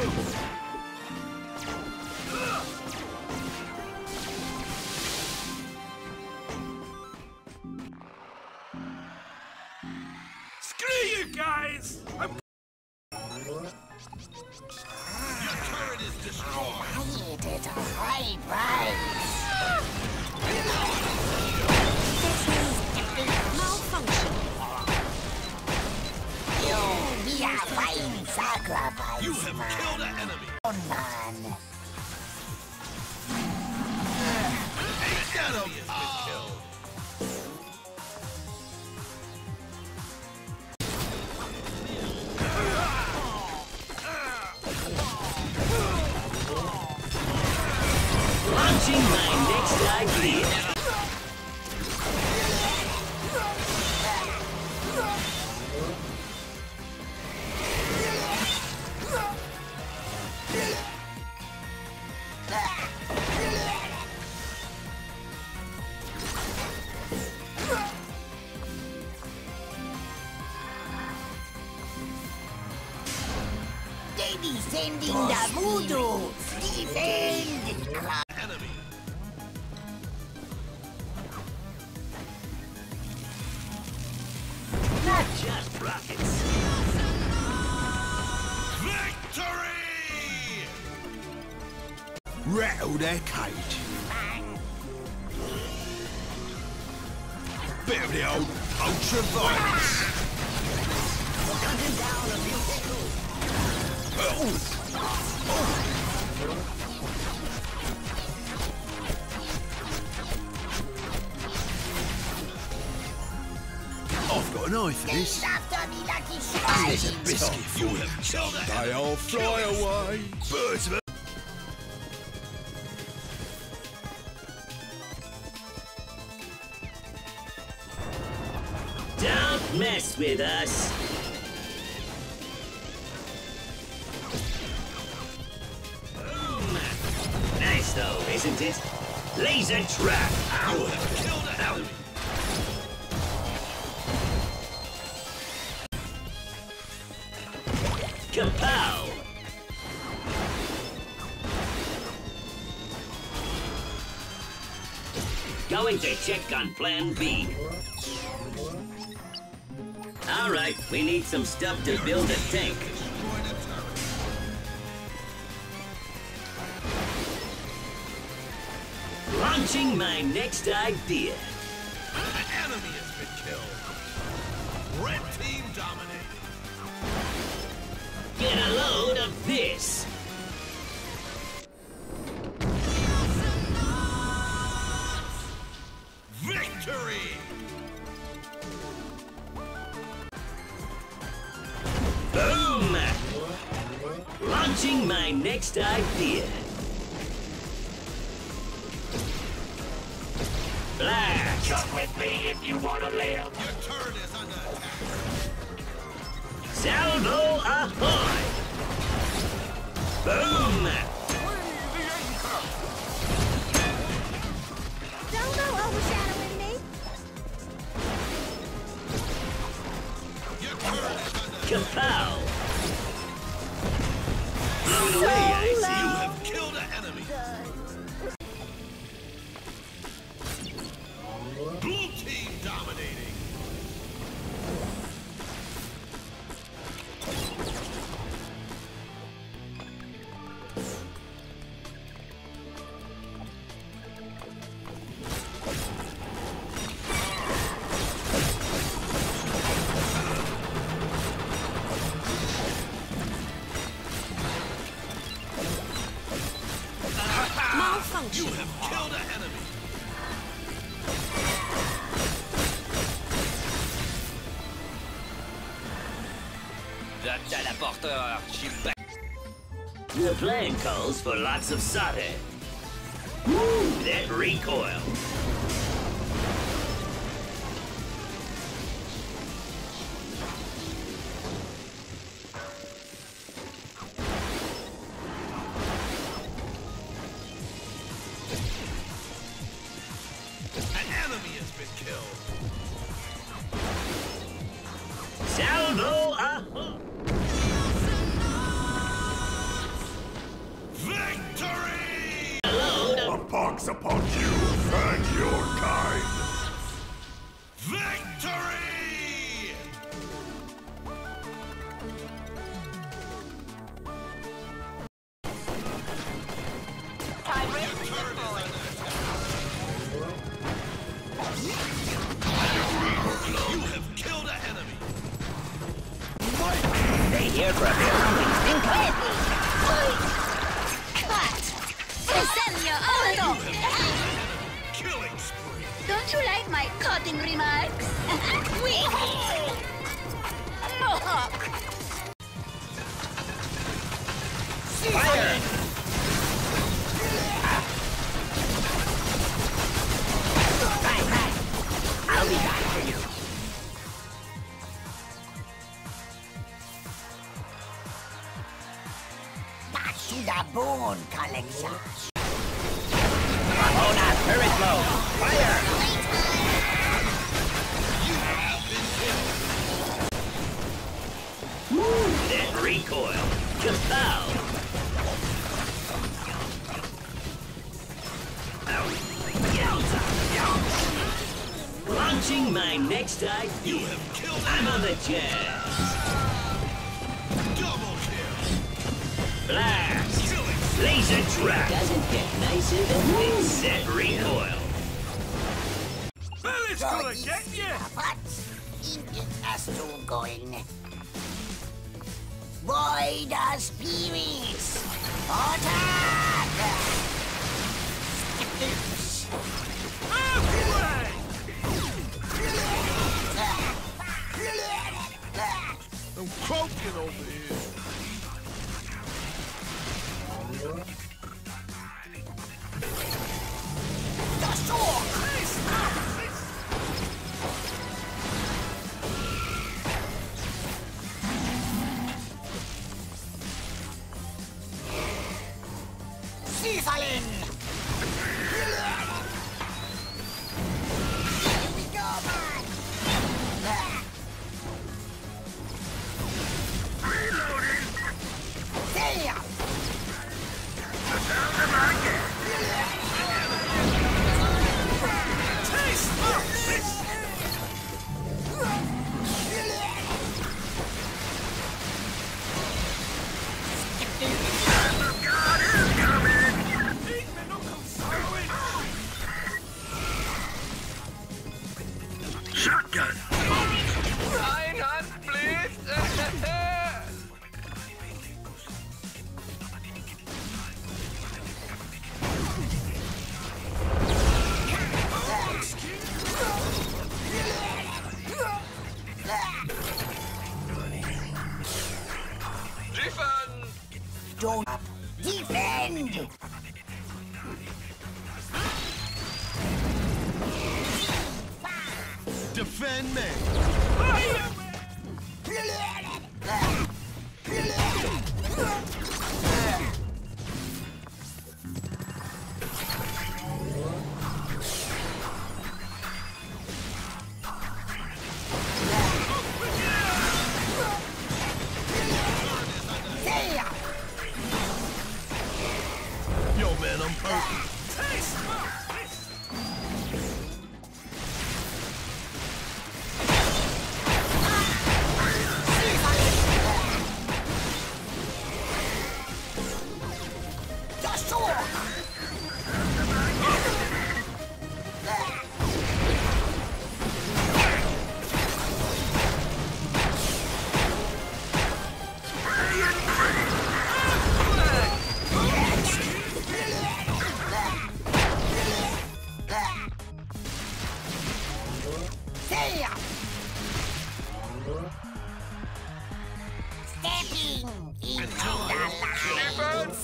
Screw you guys! Your turret is destroyed. I paid it a high price. This is epic malfunction. You'll be a fine sacrifice. You have killed an enemy. Man. An enemy has been killed. Launching my next idea. They be sending the voodoo. Defend. Enemy. Not just rockets. Victory! Rattle their cage. Bit of the old ultra-violence. I've got an eye for this. After me, lucky Here's a strike. biscuit for You you. have killed an enemy. They all fly away. Birds of a... Don't mess with us. Nice though, isn't it? Laser trap. You Ow. have killed an enemy. Kapow! Going to check on Plan B. Alright, we need some stuff to build a tank. Destroyed a turret. Launching my next idea. An enemy has been killed. Red team dominating. Get a load of this. Victory! Boom! Launching my next idea. Blast! Come with me if you want to live. Your turret is under attack. Salvo ahoy! Boom! Don't go overshadowing me. Your turret is under attack. Kapow! Blown away, I see. You have killed an enemy. Blue team dominating. You have killed an enemy. The teleporter, j'y back. The plan calls for lots of solder. Woo, that recoil. An enemy has been killed. Salvo ahoy! marks upon you and your kind. Victory! You have killed an enemy. Stay here for a bit. Cut! Incendio auto! Killing spree. Don't you like my cutting remarks? Mohawk! Fire! I'll be back for you. Back to the bone collection. Ramona, turret low. Fire! That recoil. Kapow! Launching my next idea. I'm on the jazz. Double kill. Blast! Laser trap! Doesn't get nicer than this. Set recoil. Well, it's gonna get you. What? Engine has to going. Void of spirits! Attack! Halfway. I'm croaking over here. The sword! Sifalin! Here we go, man! Reloading! Damn! Taste of this. Shotgun. Ein Hand, please. Defend. Don't defend! Defend me. Yo, man, I'm hurt. Taste of this. The sword! Damn! Stepping into the light!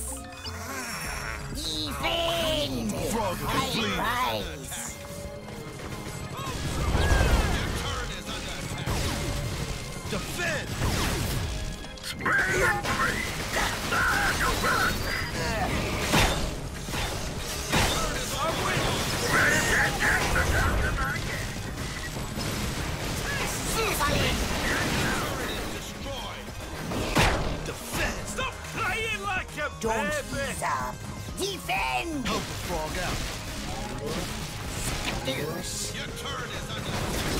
Defend! Frog of the fleet. Rise! Defend. Spray and pray. Defend. Stop playing like a Don't baby. ease up! Defend! Help the frog out. Skadoosh. Your turret is under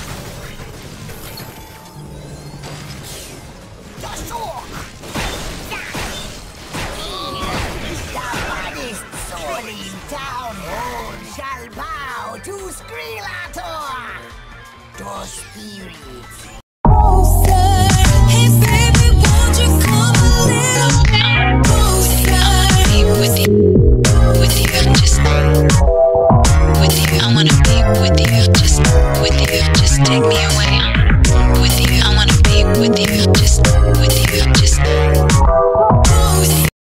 The sword. The baddest sword in town shall bow to Skrillator. The spirits